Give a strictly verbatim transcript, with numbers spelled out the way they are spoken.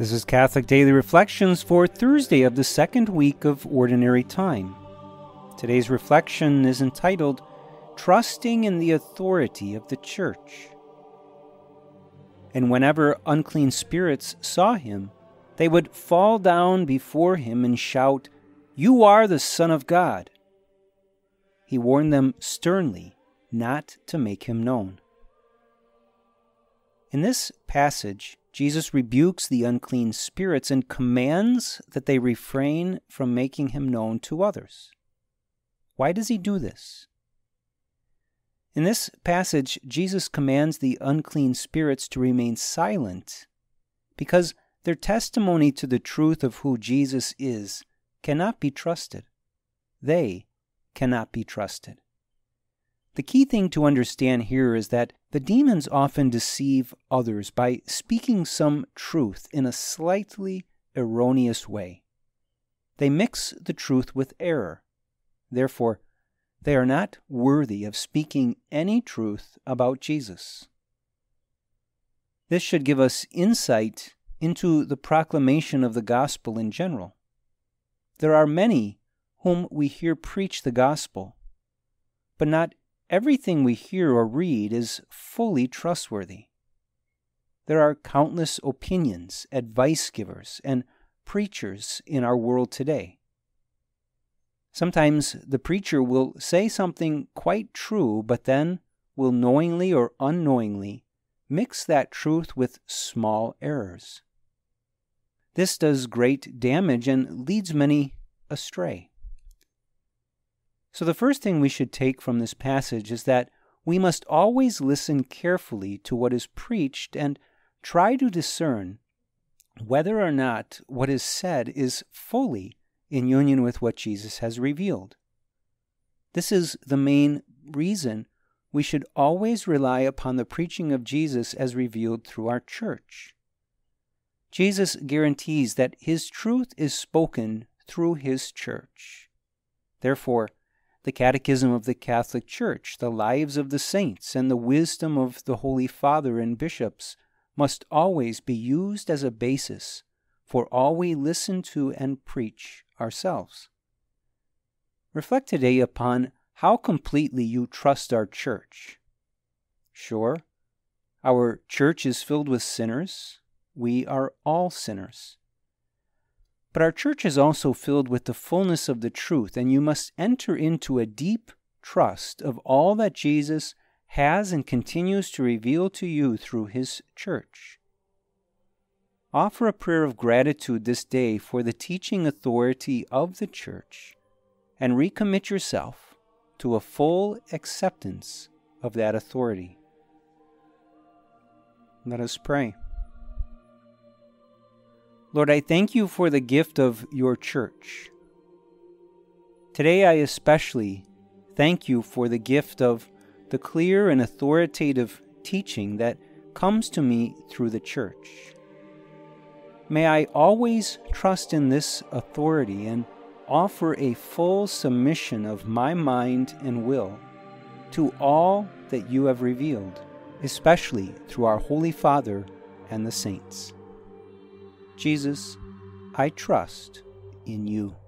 This is Catholic Daily Reflections for Thursday of the second week of Ordinary Time. Today's reflection is entitled, Trusting in the Authority of the Church. And whenever unclean spirits saw him, they would fall down before him and shout, "You are the Son of God." He warned them sternly not to make him known. In this passage, Jesus rebukes the unclean spirits and commands that they refrain from making him known to others. Why does he do this? In this passage, Jesus commands the unclean spirits to remain silent because their testimony to the truth of who Jesus is cannot be trusted. They cannot be trusted. The key thing to understand here is that the demons often deceive others by speaking some truth in a slightly erroneous way. They mix the truth with error. Therefore, they are not worthy of speaking any truth about Jesus. This should give us insight into the proclamation of the gospel in general. There are many whom we hear preach the gospel, but not everything we hear or read is fully trustworthy. There are countless opinions, advice givers, and preachers in our world today. Sometimes the preacher will say something quite true, but then will knowingly or unknowingly mix that truth with small errors. This does great damage and leads many astray. So the first thing we should take from this passage is that we must always listen carefully to what is preached and try to discern whether or not what is said is fully in union with what Jesus has revealed. This is the main reason we should always rely upon the preaching of Jesus as revealed through our church. Jesus guarantees that his truth is spoken through his church. Therefore, the Catechism of the Catholic Church, the lives of the saints, and the wisdom of the Holy Father and bishops must always be used as a basis for all we listen to and preach ourselves. Reflect today upon how completely you trust our church. Sure, our church is filled with sinners. We are all sinners. But our church is also filled with the fullness of the truth, and you must enter into a deep trust of all that Jesus has and continues to reveal to you through his church. Offer a prayer of gratitude this day for the teaching authority of the church, and recommit yourself to a full acceptance of that authority. Let us pray. Lord, I thank you for the gift of your church. Today I especially thank you for the gift of the clear and authoritative teaching that comes to me through the church. May I always trust in this authority and offer a full submission of my mind and will to all that you have revealed, especially through our Holy Father and the saints. Jesus, I trust in you.